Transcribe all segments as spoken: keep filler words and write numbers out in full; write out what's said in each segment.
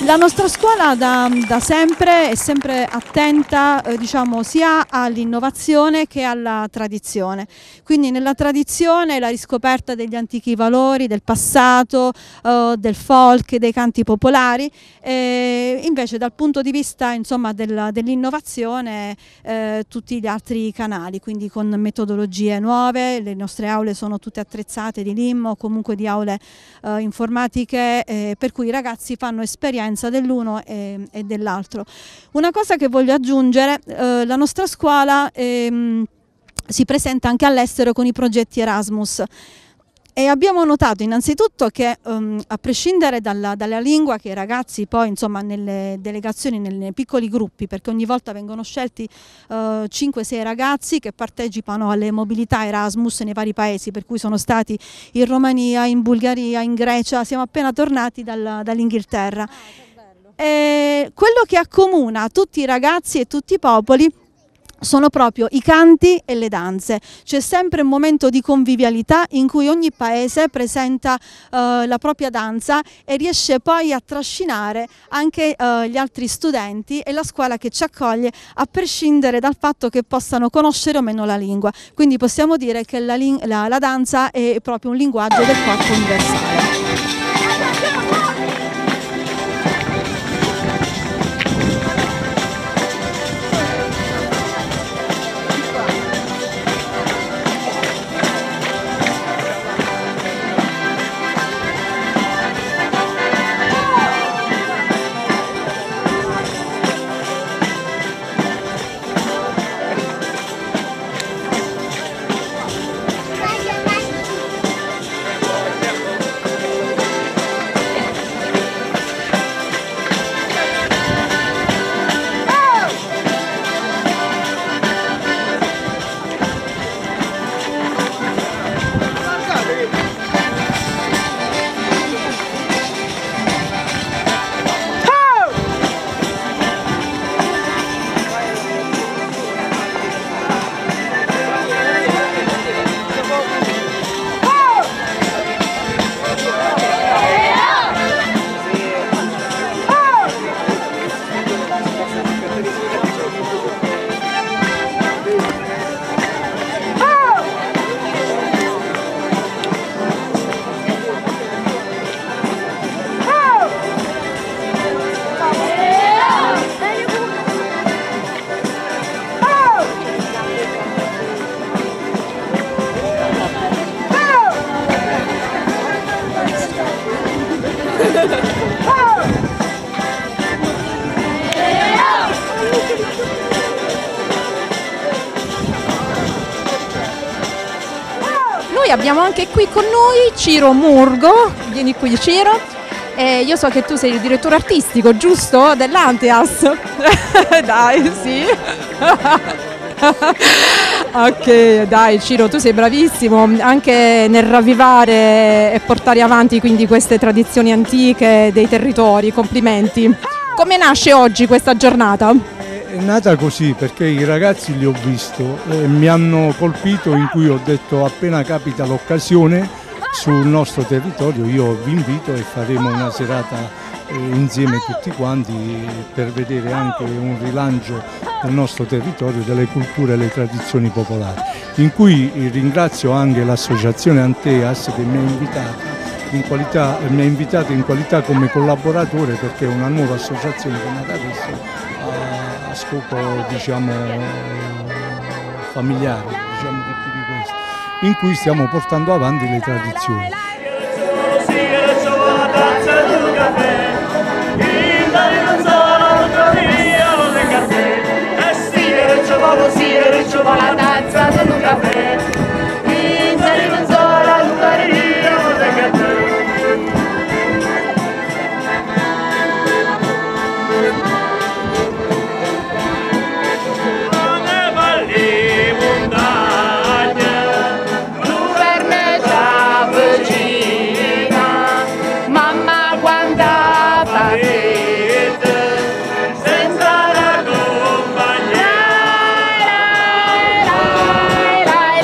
La nostra scuola da, da sempre è sempre attenta eh, diciamo, sia all'innovazione che alla tradizione. Quindi nella tradizione la riscoperta degli antichi valori, del passato, eh, del folk, dei canti popolari, e invece dal punto di vista insomma, del, dell'innovazione eh, tutti gli altri canali, quindi con metodologie nuove. Le nostre aule sono tutte attrezzate di L I M o comunque di aule eh, informatiche, eh, per cui i ragazzi fanno esperienza dell'uno e, e dell'altro. Una cosa che voglio aggiungere, eh, la nostra scuola ehm, si presenta anche all'estero con i progetti Erasmus e abbiamo notato innanzitutto che um, a prescindere dalla, dalla lingua che i ragazzi poi insomma nelle delegazioni, nelle, nei piccoli gruppi, perché ogni volta vengono scelti uh, cinque sei ragazzi che partecipano alle mobilità Erasmus nei vari paesi, per cui sono stati in Romania, in Bulgaria, in Grecia, siamo appena tornati dal, dall'Inghilterra. Ah, e quello che accomuna tutti i ragazzi e tutti i popoli sono proprio i canti e le danze. C'è sempre un momento di convivialità in cui ogni paese presenta eh, la propria danza e riesce poi a trascinare anche eh, gli altri studenti e la scuola che ci accoglie, a prescindere dal fatto che possano conoscere o meno la lingua. Quindi possiamo dire che la, la, la danza è proprio un linguaggio del corpo universale. Noi abbiamo anche qui con noi Ciro Murgo, vieni qui Ciro, eh, io so che tu sei il direttore artistico, giusto? Dell'Anteas. Dai, sì. Ok, dai Ciro, tu sei bravissimo anche nel ravvivare e portare avanti quindi queste tradizioni antiche dei territori, complimenti. Come nasce oggi questa giornata? È nata così perché i ragazzi li ho visto e mi hanno colpito, in cui ho detto appena capita l'occasione sul nostro territorio io vi invito e faremo una serata insieme tutti quanti per vedere anche un rilancio del nostro territorio, delle culture e le tradizioni popolari, in cui ringrazio anche l'associazione Anteas che mi ha invitato in qualità, mi ha invitato in qualità come collaboratore, perché è una nuova associazione che è nata adesso a, a scopo diciamo familiare, diciamo di più di questo, in cui stiamo portando avanti le tradizioni. Senza la compagnia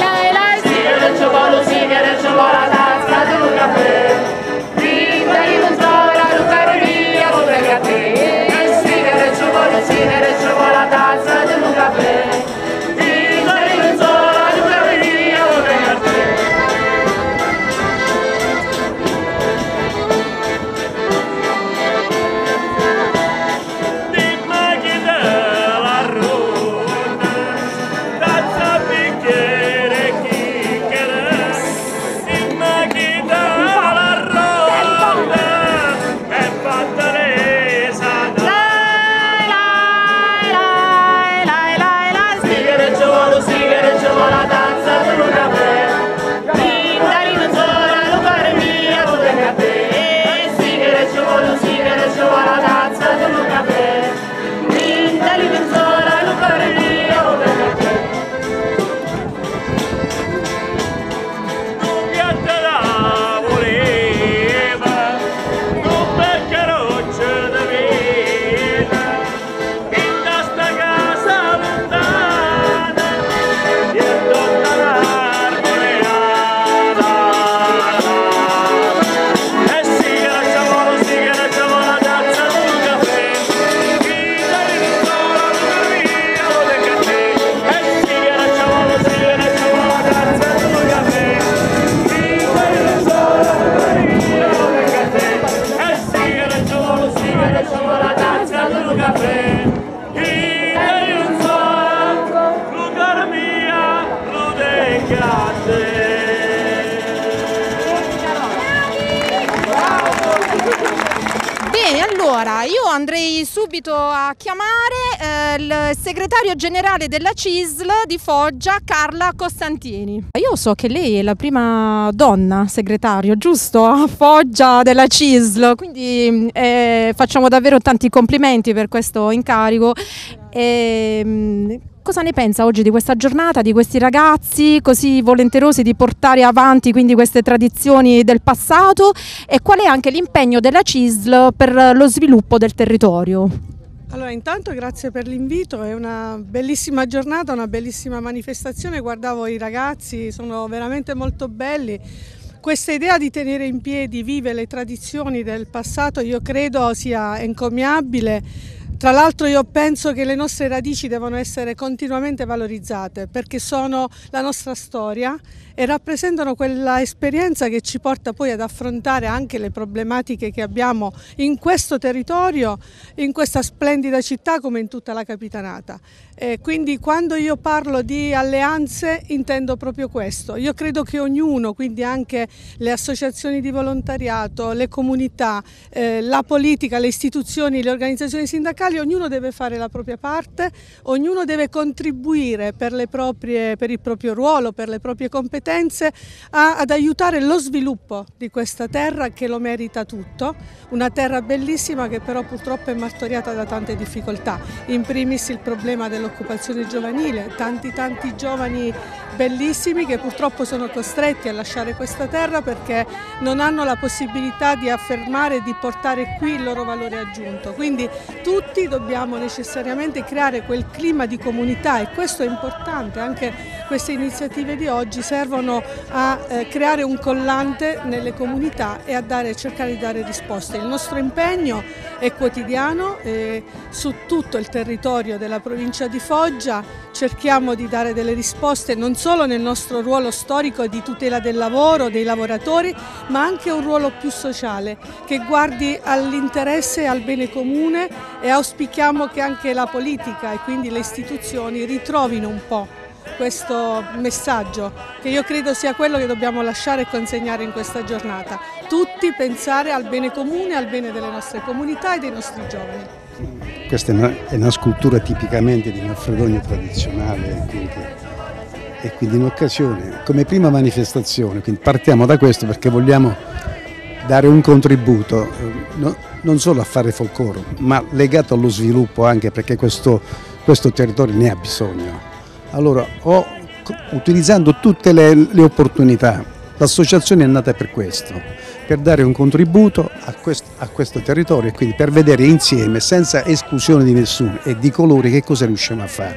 Allora, io andrei subito a chiamare eh, il segretario generale della C I S L di Foggia, Carla Costantini. Io so che lei è la prima donna segretario, giusto? A Foggia della C I S L, quindi eh, facciamo davvero tanti complimenti per questo incarico. E, cosa ne pensa oggi di questa giornata, di questi ragazzi così volenterosi di portare avanti quindi queste tradizioni del passato, e qual è anche l'impegno della C I S L per lo sviluppo del territorio? Allora, intanto grazie per l'invito, è una bellissima giornata, una bellissima manifestazione, guardavo i ragazzi, sono veramente molto belli. Questa idea di tenere in piedi vive le tradizioni del passato io credo sia encomiabile. Tra l'altro io penso che le nostre radici devono essere continuamente valorizzate perché sono la nostra storia e rappresentano quella esperienza che ci porta poi ad affrontare anche le problematiche che abbiamo in questo territorio, in questa splendida città come in tutta la Capitanata. E quindi quando io parlo di alleanze intendo proprio questo. Io credo che ognuno, quindi anche le associazioni di volontariato, le comunità, eh, la politica, le istituzioni, le organizzazioni sindacali, ognuno deve fare la propria parte, ognuno deve contribuire per, le proprie, per il proprio ruolo, per le proprie competenze a, ad aiutare lo sviluppo di questa terra che lo merita tutto, una terra bellissima che però purtroppo è martoriata da tante difficoltà, in primis il problema dell'occupazione giovanile, tanti tanti giovani bellissimi che purtroppo sono costretti a lasciare questa terra perché non hanno la possibilità di affermare e di portare qui il loro valore aggiunto, quindi tutti dobbiamo necessariamente creare quel clima di comunità e questo è importante, anche queste iniziative di oggi servono a eh, creare un collante nelle comunità e a dare, cercare di dare risposte. Il nostro impegno è quotidiano eh, su tutto il territorio della provincia di Foggia, cerchiamo di dare delle risposte non solo nel nostro ruolo storico di tutela del lavoro, dei lavoratori, ma anche un ruolo più sociale che guardi all'interesse e al bene comune e auspichiamo che anche la politica e quindi le istituzioni ritrovino un po' questo messaggio che io credo sia quello che dobbiamo lasciare e consegnare in questa giornata. Tutti pensare al bene comune, al bene delle nostre comunità e dei nostri giovani. Questa è una, è una scultura tipicamente di Manfredonia tradizionale quindi, e quindi in occasione, come prima manifestazione, quindi partiamo da questo perché vogliamo dare un contributo no, non solo a fare folklore ma legato allo sviluppo anche perché questo, questo territorio ne ha bisogno. Allora, ho, utilizzando tutte le, le opportunità, l'associazione è nata per questo, per dare un contributo a questo, a questo territorio e quindi per vedere insieme, senza esclusione di nessuno e di colori, che cosa riusciamo a fare.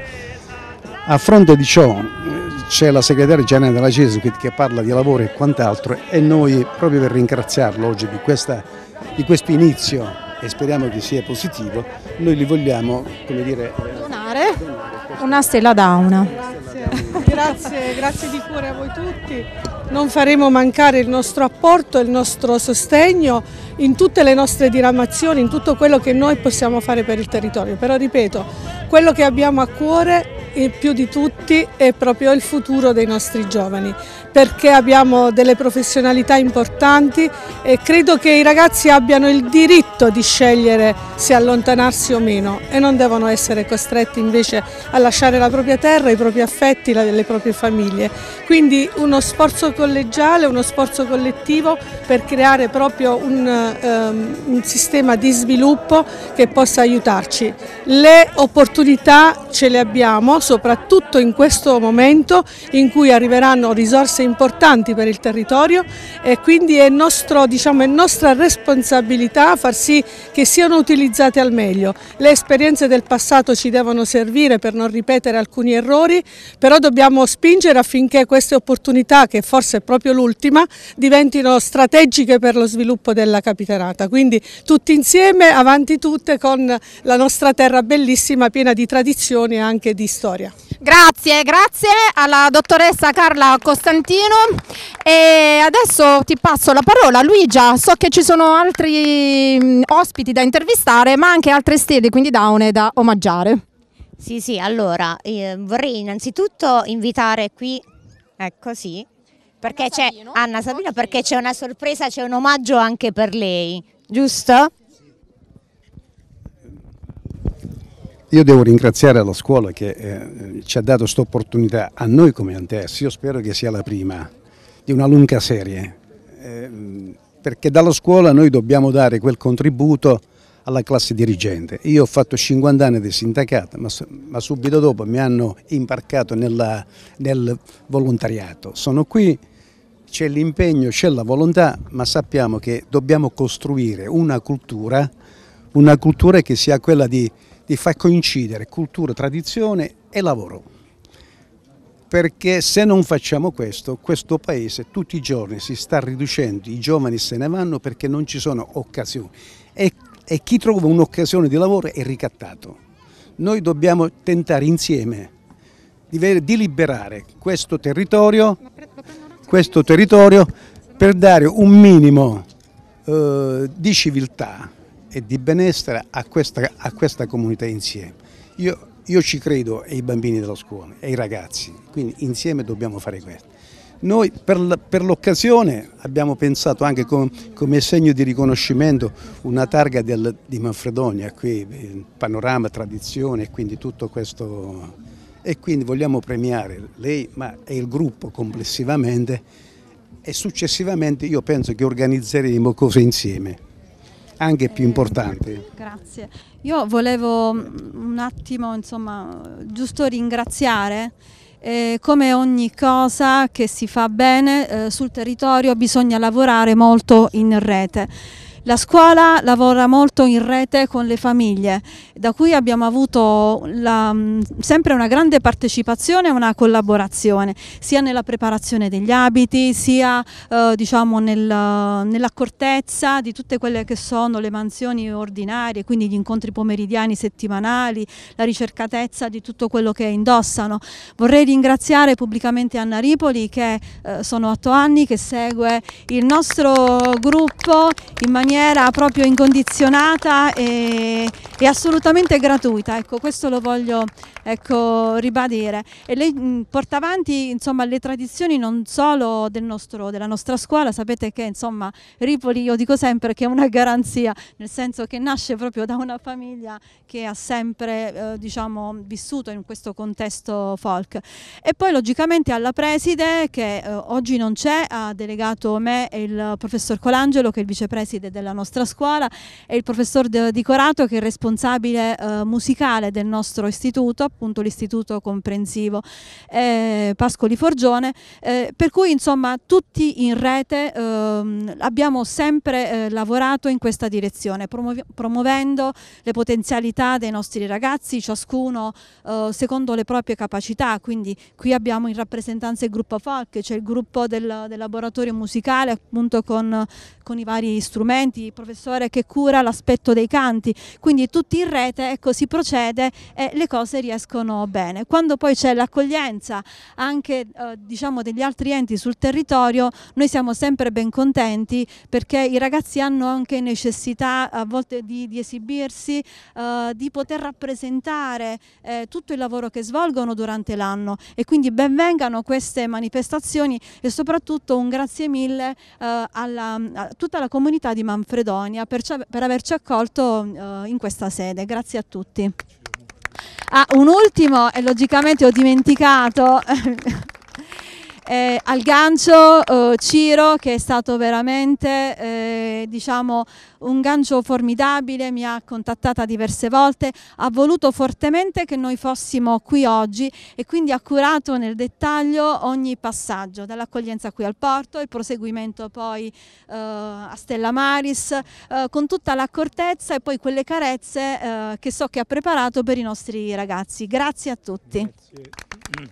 A fronte di ciò c'è la segretaria generale della C I S L che parla di lavoro e quant'altro e noi, proprio per ringraziarlo oggi di, questa, di questo inizio e speriamo che sia positivo, noi li vogliamo, come dire, donare una stella d'auna. Grazie, grazie, grazie di cuore a voi tutti. Non faremo mancare il nostro apporto, il nostro sostegno in tutte le nostre diramazioni, in tutto quello che noi possiamo fare per il territorio. Però ripeto, quello che abbiamo a cuore più di tutti è proprio il futuro dei nostri giovani, perché abbiamo delle professionalità importanti e credo che i ragazzi abbiano il diritto di scegliere se allontanarsi o meno e non devono essere costretti invece a lasciare la propria terra, i propri affetti, le proprie famiglie. Quindi uno sforzo collegiale, uno sforzo collettivo per creare proprio un, um, un sistema di sviluppo che possa aiutarci. Le opportunità ce le abbiamo, soprattutto in questo momento in cui arriveranno risorse importanti per il territorio e quindi è, nostro, diciamo, è nostra responsabilità far sì che siano utilizzate al meglio. Le esperienze del passato ci devono servire per non ripetere alcuni errori, però dobbiamo spingere affinché queste opportunità, che forse è proprio l'ultima, diventino strategiche per lo sviluppo della Capitanata. Quindi tutti insieme, avanti tutte, con la nostra terra bellissima, piena di tradizioni e anche di storia. Grazie, grazie alla dottoressa Carla Costantino e adesso ti passo la parola. Luigia, so che ci sono altri ospiti da intervistare ma anche altre stelle, quindi daune da omaggiare. Sì, sì, allora eh, vorrei innanzitutto invitare qui, ecco sì, perché c'è Anna Sabino, perché c'è una sorpresa, c'è un omaggio anche per lei, giusto? io devo ringraziare la scuola che eh, ci ha dato questa opportunità, a noi come Antes. Io spero che sia la prima di una lunga serie, eh, perché dalla scuola noi dobbiamo dare quel contributo alla classe dirigente. Io ho fatto cinquanta anni di sindacato, ma, ma subito dopo mi hanno imbarcato nella, nel volontariato. Sono qui, c'è l'impegno, c'è la volontà, ma sappiamo che dobbiamo costruire una cultura, una cultura che sia quella di, di far coincidere cultura, tradizione e lavoro. Perché se non facciamo questo, questo paese tutti i giorni si sta riducendo, i giovani se ne vanno perché non ci sono occasioni. E E chi trova un'occasione di lavoro è ricattato. Noi dobbiamo tentare insieme di, di liberare questo territorio, questo territorio per dare un minimo eh, di civiltà e di benessere a questa, a questa comunità insieme. Io, io ci credo ai bambini della scuola, ai ragazzi, quindi insieme dobbiamo fare questo. Noi per, per l'occasione abbiamo pensato anche com, come segno di riconoscimento una targa del, di Manfredonia, qui panorama, tradizione e quindi tutto questo, e quindi vogliamo premiare lei ma e il gruppo complessivamente e successivamente io penso che organizzeremo cose insieme, anche più importanti. Grazie. Io volevo un attimo, insomma, giusto ringraziare. Eh, come ogni cosa che si fa bene eh, sul territorio bisogna lavorare molto in rete. La scuola lavora molto in rete con le famiglie, da cui abbiamo avuto la, sempre una grande partecipazione e una collaborazione, sia nella preparazione degli abiti, sia eh, diciamo nel, nell'accortezza di tutte quelle che sono le mansioni ordinarie, quindi gli incontri pomeridiani, settimanali, la ricercatezza di tutto quello che indossano. Vorrei ringraziare pubblicamente Anna Ripoli, che eh, sono otto anni che segue il nostro gruppo in maniera proprio incondizionata e, e assolutamente gratuita, ecco, questo lo voglio ecco, ribadire. E lei mh, porta avanti insomma, le tradizioni non solo del nostro, della nostra scuola. Sapete che insomma, Ripoli, io dico sempre che è una garanzia, nel senso che nasce proprio da una famiglia che ha sempre eh, diciamo, vissuto in questo contesto folk. E poi logicamente alla preside, che eh, oggi non c'è, ha delegato me e il professor Colangelo, che è il vicepreside della nostra scuola, e il professor Di Corato, che è il responsabile eh, musicale del nostro istituto, appunto l'istituto comprensivo eh, Pascoli Forgione, eh, per cui insomma tutti in rete eh, abbiamo sempre eh, lavorato in questa direzione, promuov promuovendo le potenzialità dei nostri ragazzi, ciascuno eh, secondo le proprie capacità. Quindi qui abbiamo in rappresentanza il gruppo folk, c'è il gruppo del, del laboratorio musicale appunto con, con i vari strumenti, il professore che cura l'aspetto dei canti, quindi tutti in rete, ecco, si procede e le cose riescono bene. Quando poi c'è l'accoglienza anche eh, diciamo degli altri enti sul territorio, noi siamo sempre ben contenti, perché i ragazzi hanno anche necessità a volte di, di esibirsi, eh, di poter rappresentare eh, tutto il lavoro che svolgono durante l'anno, e quindi benvengano queste manifestazioni e soprattutto un grazie mille eh, alla, a tutta la comunità di Manfredonia per, per averci accolto eh, in questa sede. Grazie a tutti. Ah, un ultimo, e logicamente ho dimenticato eh, al gancio eh, Ciro, che è stato veramente eh, diciamo un gancio formidabile, mi ha contattata diverse volte, ha voluto fortemente che noi fossimo qui oggi e quindi ha curato nel dettaglio ogni passaggio, dall'accoglienza qui al porto, il proseguimento poi eh, a Stella Maris, eh, con tutta l'accortezza e poi quelle carezze eh, che so che ha preparato per i nostri ragazzi. Grazie a tutti. Grazie.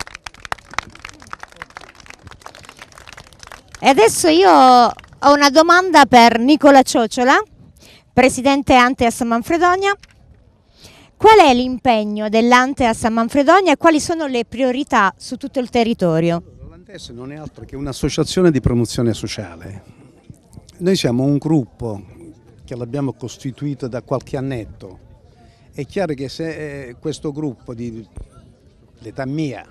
E adesso io ho una domanda per Nicola Ciocciola, presidente Anteas Manfredonia. Qual è l'impegno dell'Anteas Manfredonia e quali sono le priorità su tutto il territorio? L'Anteas non è altro che un'associazione di promozione sociale. Noi siamo un gruppo che l'abbiamo costituito da qualche annetto. È chiaro che se eh, questo gruppo di l'età mia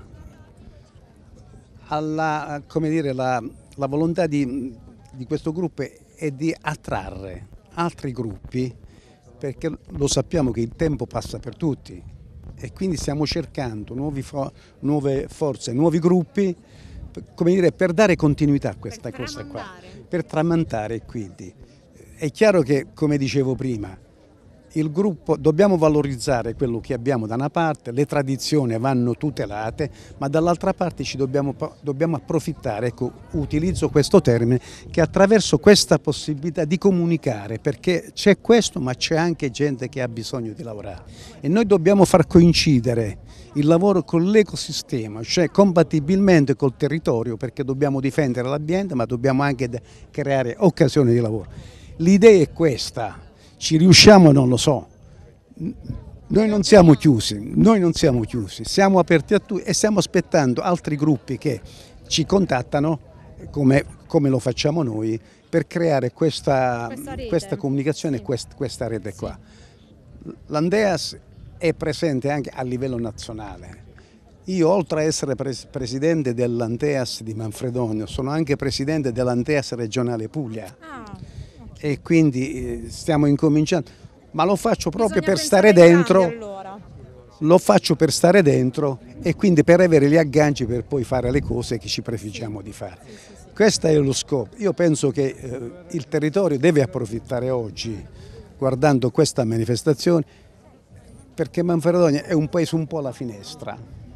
ha la, come dire, la, la volontà di, di questo gruppo è di attrarre altri gruppi, perché lo sappiamo che il tempo passa per tutti, e quindi stiamo cercando nuovi fo nuove forze, nuovi gruppi, come dire, per dare continuità a questa per cosa qua, per tramandare. Quindi è chiaro che, come dicevo prima, il gruppo, dobbiamo valorizzare quello che abbiamo da una parte, le tradizioni vanno tutelate, ma dall'altra parte ci dobbiamo, dobbiamo approfittare, ecco, utilizzo questo termine, che attraverso questa possibilità di comunicare, perché c'è questo ma c'è anche gente che ha bisogno di lavorare e noi dobbiamo far coincidere il lavoro con l'ecosistema, cioè compatibilmente col territorio, perché dobbiamo difendere l'ambiente ma dobbiamo anche creare occasioni di lavoro. L'idea è questa. Ci riusciamo? Non lo so, noi non siamo chiusi, noi non siamo chiusi, siamo aperti a tutti e stiamo aspettando altri gruppi che ci contattano, come, come lo facciamo noi, per creare questa, questa, questa comunicazione e sì. questa, questa rete qua. Sì. L'Andeas è presente anche a livello nazionale. Io, oltre a essere pres presidente dell'Anteas di Manfredonia, sono anche presidente dell'Anteas regionale Puglia. Ah. E quindi stiamo incominciando, ma lo faccio proprio Bisogna per stare dentro, grandi, allora. lo faccio per stare dentro e quindi per avere gli agganci per poi fare le cose che ci prefiggiamo sì. di fare. Sì, sì, sì. Questo è lo scopo. Io penso che eh, il territorio deve approfittare oggi, guardando questa manifestazione, perché Manfredonia è un paese un po' alla finestra.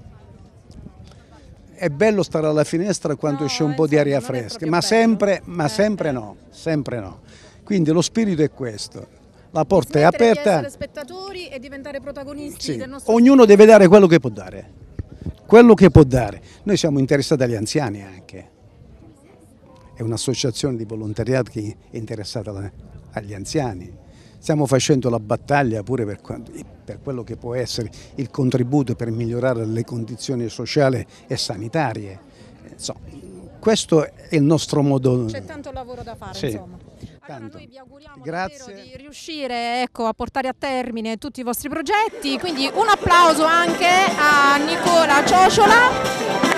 È bello stare alla finestra quando no, esce un po' di aria fresca, ma sempre, ma eh, sempre no, sempre no. Quindi lo spirito è questo, la porta è aperta. Di essere spettatori e diventare protagonisti sì. del nostro Ognuno deve dare quello che può dare, quello che può dare. Noi siamo interessati agli anziani anche, è un'associazione di volontariato che è interessata agli anziani. Stiamo facendo la battaglia pure per, per quello che può essere il contributo per migliorare le condizioni sociali e sanitarie. Insomma, questo è il nostro modo. C'è tanto lavoro da fare, sì. insomma. Allora noi vi auguriamo Grazie. davvero di riuscire, ecco, a portare a termine tutti i vostri progetti, quindi un applauso anche a Nicola Ciociola.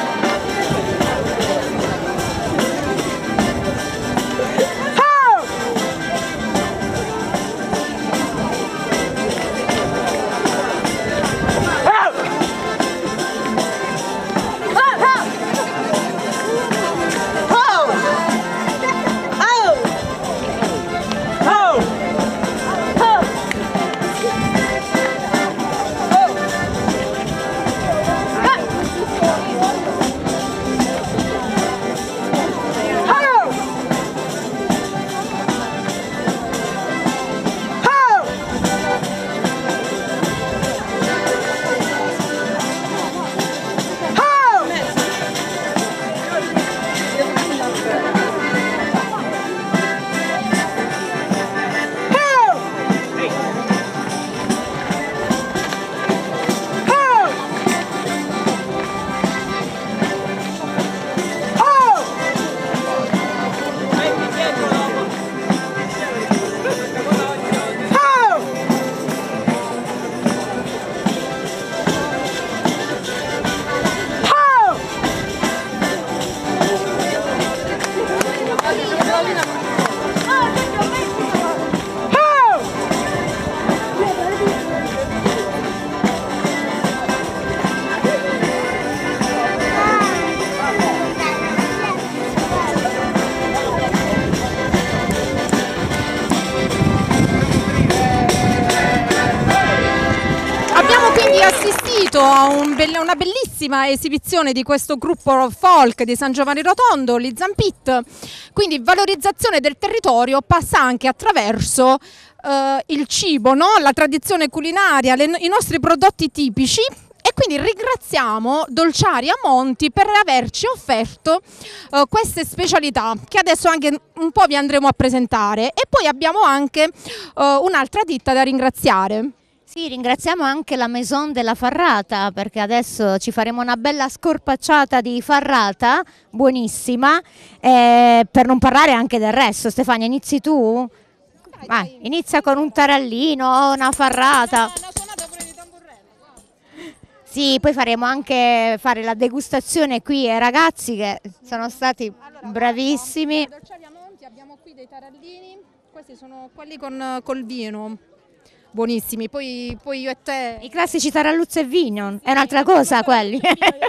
A un be una bellissima esibizione di questo gruppo folk di San Giovanni Rotondo, gli Zampit. Quindi valorizzazione del territorio passa anche attraverso eh, il cibo, no? La tradizione culinaria, le, i nostri prodotti tipici. E quindi ringraziamo Dolciaria Monti per averci offerto uh, queste specialità che adesso anche un po' vi andremo a presentare. E poi abbiamo anche uh, un'altra ditta da ringraziare. Sì, ringraziamo anche la Maison della Farrata, perché adesso ci faremo una bella scorpacciata di farrata, buonissima, eh, per non parlare anche del resto. Stefania, inizi tu? Dai, Vai, dai. Inizia con un tarallino, una farrata. Sì, poi faremo anche fare la degustazione qui ai ragazzi che sono stati allora, bravissimi. A Dolciaria Monti abbiamo qui dei tarallini, questi sono quelli con col vino. buonissimi, poi, poi io e te. I classici taralluzzo e vino, è un'altra cosa quelli.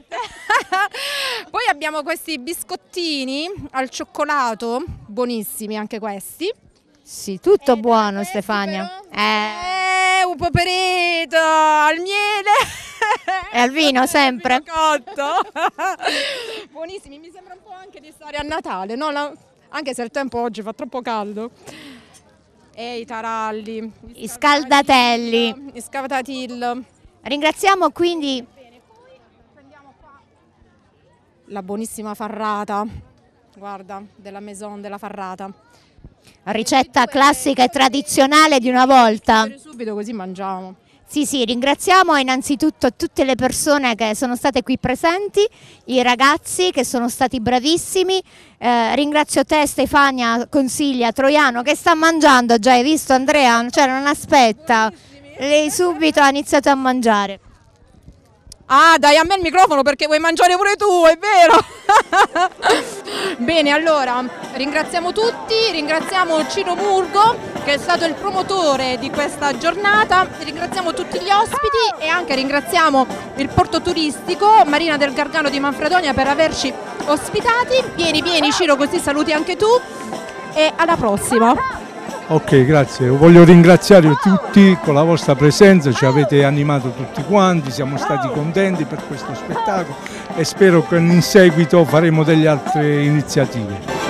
Poi abbiamo questi biscottini al cioccolato, buonissimi anche questi. Sì, tutto Eh, buono questi Stefania. però? Eh, Eh, un popereto al miele. E al vino sempre. Vino cotto. Buonissimi, mi sembra un po' anche di stare a Natale, no? La- Anche se il tempo oggi fa troppo caldo. E i taralli, I scaldatelli. i scavatatil. Ringraziamo quindi La buonissima farrata, guarda, della Maison della Farrata. ricetta classica e tradizionale di una volta. Subito così mangiamo. Sì, sì, ringraziamo innanzitutto tutte le persone che sono state qui presenti, i ragazzi che sono stati bravissimi. Eh, ringrazio te Stefania Consiglia Troiano che sta mangiando, già hai visto Andrea? Cioè non aspetta, lei subito ha iniziato a mangiare. Ah, dai a me il microfono perché vuoi mangiare pure tu, è vero? Bene, allora ringraziamo tutti, ringraziamo Ciro Murgo che è stato il promotore di questa giornata, ringraziamo tutti gli ospiti e anche ringraziamo il porto turistico Marina del Gargano di Manfredonia per averci ospitati. Vieni, vieni Ciro, così saluti anche tu e alla prossima. Ok, grazie. Voglio ringraziare tutti con la vostra presenza, ci avete animato tutti quanti, siamo stati contenti per questo spettacolo e spero che in seguito faremo delle altre iniziative.